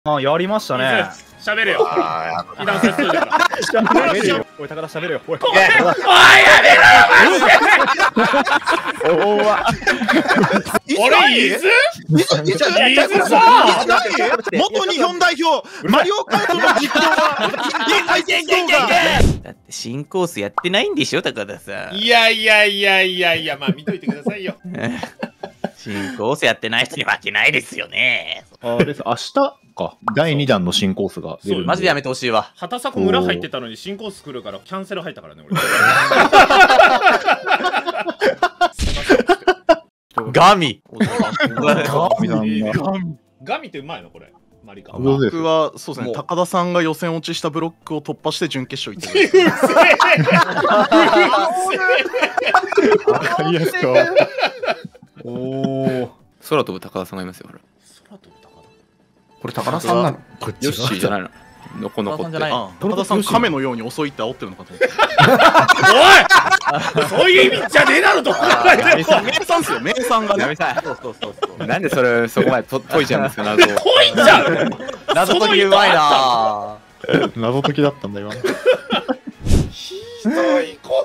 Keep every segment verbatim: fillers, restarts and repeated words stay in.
あ、やりましたね。 喋れよ。被弾させといてから。 喋れよ。おい、高田喋れよ。おい、 おい、やめろおわ。 俺、伊豆伊豆さ元日本代表、マリオカートの実況は、 だって新コースやってないんでしょ、高田さん。 いやいやいやいやいや、まあ見といてくださいよ。 新コースやってない人に負けないですよね。 あれです、明日か。だいにだんの新コースが出るんで。 マジでやめてほしいわ。 畑迫村入ってたのに新コース来るからキャンセル入ったからね、俺。 ガミ。 ガミってうまいのこれ。マリカ。 僕はそうですね、高田さんが予選落ちしたブロックを突破して準決勝行ってくる。 いいですか。 おお。 空飛ぶ高田さんがいますよ、ほら。 空飛ぶ高田。 これ高田さんなの？ ヨッシーじゃないの。のこのこって。 高田さん亀のように遅いって煽ってるのかと思って。 おい！そういう意味じゃねえだろと。 名産っすよ、名産がね。 そうそうそうそう。なんでそれそこまでと解いちゃうんですか、謎を。 解いちゃう。 謎解きうまいな。 謎解きだったんだ今。 ひどいこ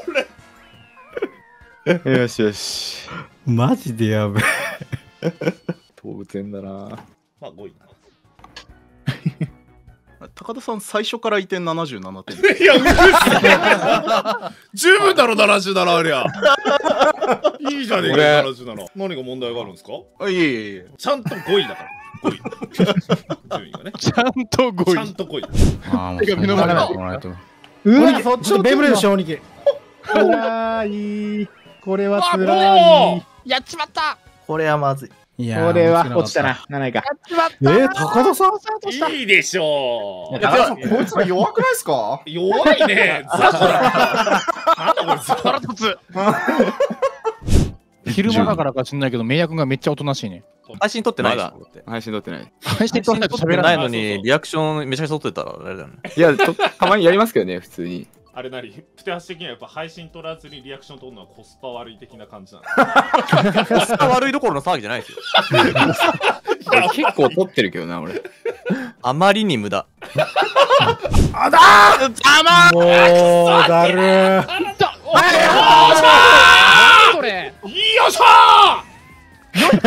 れ。よしよし。 マジでやべえ。 動物園だな。 まあごいな。 高田さん最初から移転ななじゅうななてん。 いやうるせえ。十分だろななじゅうななありゃ。いいじゃねえかななじゅうなな。何が問題があるんですか？ あ、いえいえいえ。 ちゃんとごいだから。ごい。順位がね。 ちゃんとごい。 ちゃんとごい。 ああ、もう目の前だ。 うわ、そっちのベイブレード小児期。 辛い。これは辛い。 やっちまった。 これはまずい。いや、これは落ちたな。なないか。 えー、高田さん？ いいでしょう。 高田さん、こいつが弱くないですか？ 弱いね。ザコだ。なんだこれ、ザコラ突。 昼間だからか知んないけど、メイヤ君がめっちゃおとなしいね。 配信撮ってない配信撮ってない。 配信撮ってないのに、リアクションめちゃくちゃ撮ってたらあれだよね。 いや、たまにやりますけどね、普通に。 あれなり、プテハシ的にはやっぱ配信取らずにリアクション取るのはコスパ悪い的な感じなの。 コスパ悪いどころの騒ぎじゃないですよ。 結構取ってるけどな、俺。 あまりに無駄。 あだーざまもう、だるー。 それよいしょーこれ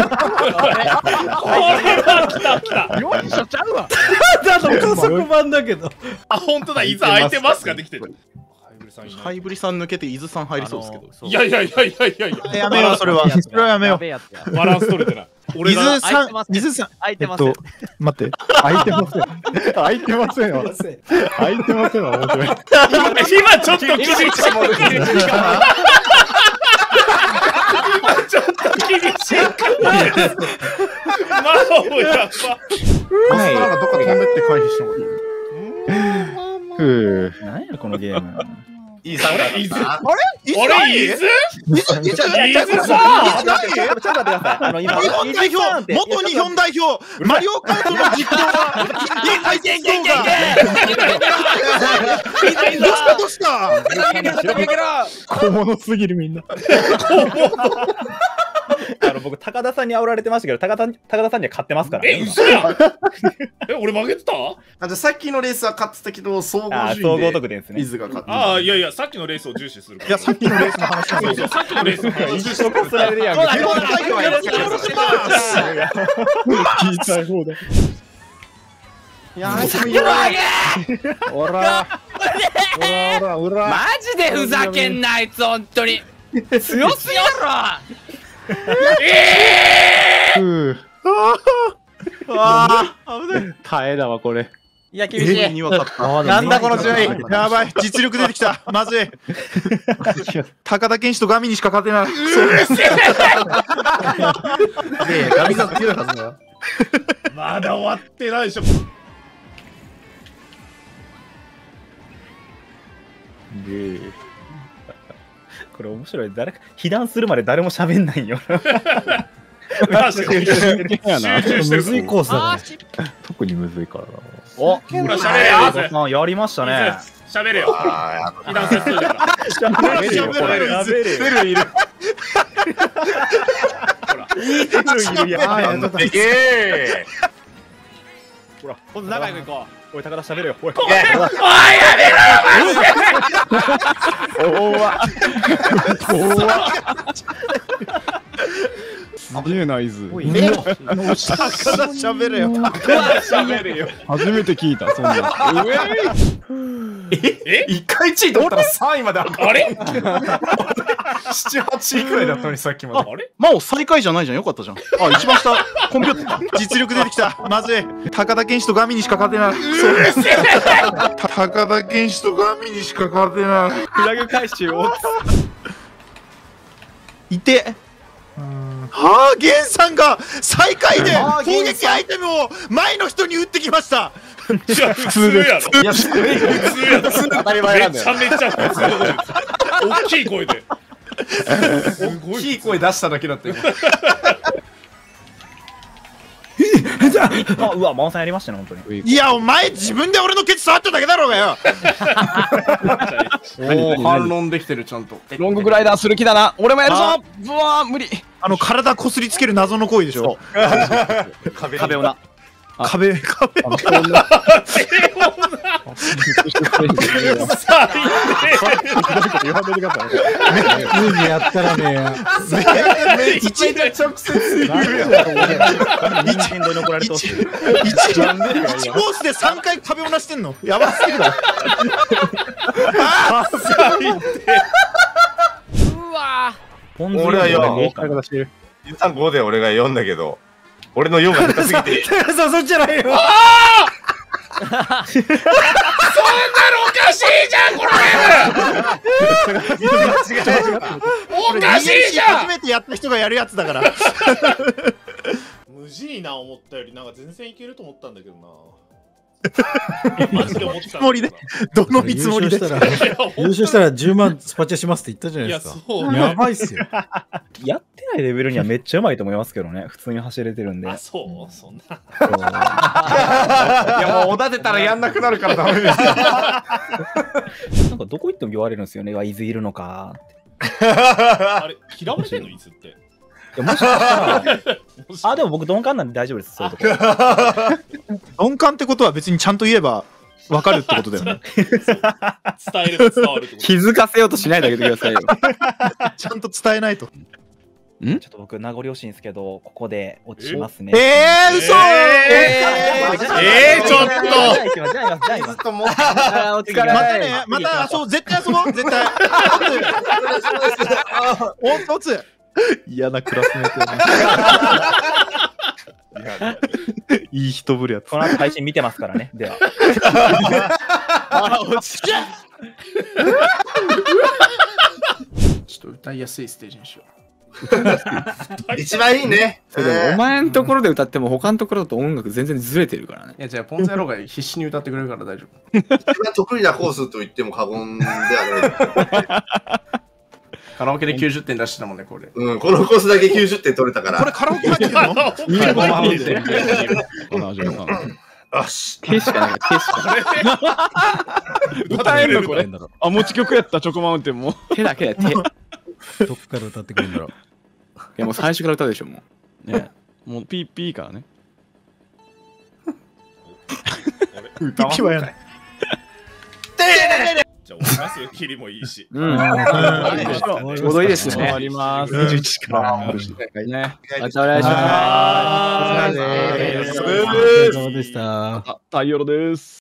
は来た来た。 よいしょちゃうわ。 だと加速版だけど。 あ、本当だ、伊豆空いてますかできてる。 ハイブリさん抜けて伊豆さん入りそうですけど。 いやいやいやいやいやいや。 やめよう、それは。それはやめよう。 バランス取れてない。 伊豆さん、伊豆さん。 空いてません。 待って。空いてません。空いてませんわ。空いてませんわ、面白い。 今ちょっと厳しい。ちょっと厳しい。まあ、もうやば。 マスターがどっか飛んでって回避した方がいい。 ふう。 何やこのゲーム。 伊豆あれ伊豆あれ伊豆伊豆さ日本代表、元日本代表、マリオカートの実況は、どうしたどうした小物すぎるみんな。 あの僕高田さんに煽られてましたけど、高田高田さんには勝ってますから。 え、嘘や。え、俺負けてた？ あ、じゃあさっきのレースは勝ってたけど、総合順位で総合得点ですね。 伊豆が勝って。 ああ、いやいや、さっきのレースを重視するから。 いや、さっきのレースの話なんですよ。 さっきのレースの話。 一緒こすられるやん。 日本代表よろしくお願いします。 聞いたい方だ。 いや、ふざけろあげ。おら。おらおら。 マジでふざけんなあいつ本当に。強すぎだろ。 ふう。 ああ、危ない。 耐えだわ、これ。 いや、厳しい。 なんだこの順位。 やばい、実力出てきた。まずい。高田健志とガミにしか勝てない。 うるせえ。 で、ガミさん強いはずだよ。 まだ終わってないでしょ。 で、 これ面白い。誰か被弾するまで誰も喋んないよ。 確かに集中してる。 むずいコースだね。 特にむずいからな。 お、 ほら喋れよ。 あ、やりましたね。 喋れよ。被弾させといてから。 喋れよ。 喋れる喋れよ。 出るいる。 ほら。 いるいる。あ、やっちゃった。 でけえ。 ほら、今度仲良く行こう。おい、高田喋れよ。おい。 おいやめろ怖っすげえナイズ。 高田喋れよ。 喋れよ。 初めて聞いた、そんな。 え一回いちい取ったらさんいまで上がる。 あれなな、はちいくらいだったのにさっきまで。 あれ真央最下位じゃないじゃん。よかったじゃん。あ、一番下、コンピューター。実力出てきた。まずい。高田健志とガミにしか勝てない。 高田健志とガミにしか勝てない。 フラグ回収を。いて。はあ、ゲンさんが最下位で攻撃アイテムを前の人に打ってきました。 いや普通やろ。 いや、すごいよ。 普通やろ。 当たり前なんだよ。 めちゃめちゃ普通の声です。大きい声で。 大きい声出しただけだったよ。 あ、うわ、真央さんやりましたね、本当に。いや、お前自分で俺のケツ触っただけだろうがよ。 おお、反論できてる、ちゃんと。 ロンググライダーする気だな。俺もやるぞ。うわー無理。 あの、体こすりつける謎の行為でしょ。 壁をな。 壁、壁。 言われる方ね。普通にやったらね。 一で直接言うやん。一変動に怒られてほしい。一コースで三回壁をなしてんの。やばすぎるだろ。 うわ俺はよん。じゅうさんごで俺がよんだけど、俺のよんが高すぎて。 そそっちじゃないよ。 そんなのおかしいじゃんこれ。おかしいじゃん。 初めてやった人がやるやつだから。 無事いな思ったよりなんか全然いけると思ったんだけどな。マジで思ったつもりで、どの見積もりで。 優勝したらじゅうまんスパチャしますって言ったじゃないいやですか。 そうやばいっすよ。 やってないレベルにはめっちゃうまいと思いますけどね。普通に走れてるんで。 あそうそんな。 いやもうおだてたらやんなくなるからダメです。 なんかどこ行っても言われるんですよね。は伊豆いるのかって。 あれ嫌われてんの伊豆って。 いやもしかしたらあ、でも僕鈍感なんで大丈夫です。そういうとこ鈍感ってことは別にちゃんと言えば分かるってことだよね。 伝えれば伝わるってこと。 気づかせようとしないであげてくださいよ。 ちゃんと伝えないと。 ちょっと僕名残惜しいんですけど、ここで落ちますね。 えー、嘘えー、えー、ちょっと。 じゃあ行きます。じゃあ行きます。じゃあ行きます。 ずっともう。 お疲れ。 またね、また、そう、絶対遊ぼう、絶対。おんとつ。嫌なクラスメートやな。いい人ぶるやつ。 この後配信見てますからね。では。 あ、落ちた。 ちょっと歌いやすいステージにしよう。 一番いいね。 それでもお前のところで歌っても他のところだと音楽全然ずれてるからね。 いやじゃあポンズ野郎が必死に歌ってくれるから大丈夫。 一番得意なコースと言っても過言ではない。 カラオケできゅうじゅってん出してたもんね、これ。 うん、このコースだけきゅうじゅってん取れたから。 これカラオケ入ってるの？ にじゅうごまん入ってる。 よし。 手しかない。手しかない。 歌えんのこれ。あ、持ち曲やった、チョコマウンテンも。 手だけだよ、手。 どっから歌ってくるんだろう。 いやもう最初から歌うでしょ、もう。 ね。もうピーピーからね。 歌はやない。 じゃあ終わりますよ、キリもいいし。 うん。ちょうどいいですね。 終わります。 にじゅういちから。 ね。またお願いします。 お疲れ様でした。 太陽です。